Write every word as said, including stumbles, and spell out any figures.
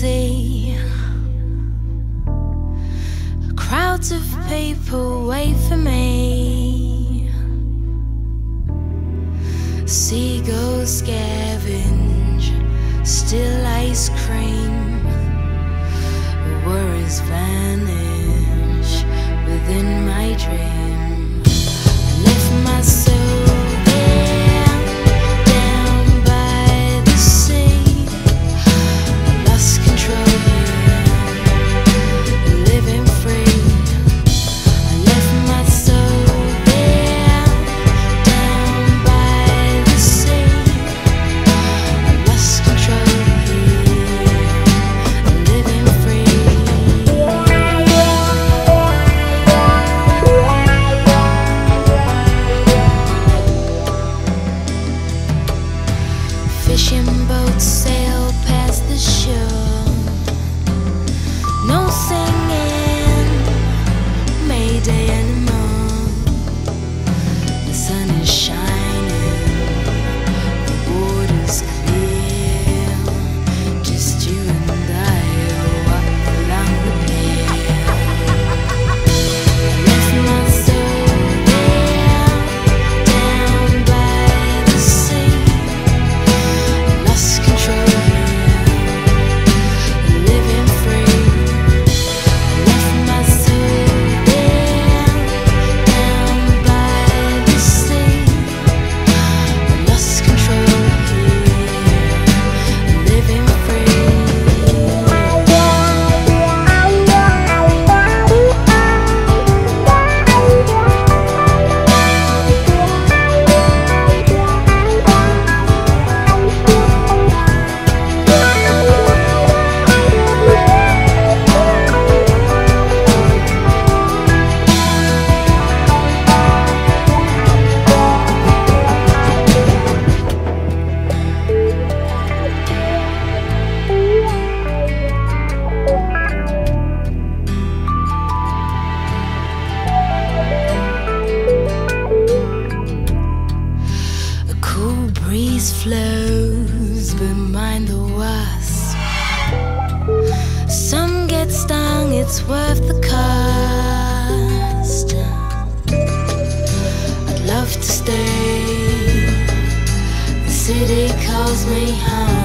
sea. Crowds of people wait for me. Seagulls scavenge still ice cream. Worries vanish within my dream. I left my soul there, down by the sea. I lost control here, living free. I left my soul there, down by the sea. I lost control here, living free. Fishing boats sail past the shore. No singing Mayday anymore. The sun is shining, the water's clear. Just you and I walk along the pier. I left my soul there, down by the sea. Lost control here, living free. I left my soul there, down by the sea. Lost control here, living free. A cool breeze flows behind the wasp. Some get stung, it's worth the cost. I'd love to stay. The city calls me home.